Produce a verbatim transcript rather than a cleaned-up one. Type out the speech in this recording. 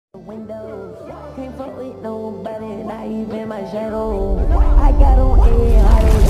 Windows, can't fuck with nobody, not even my shadow. I got on air,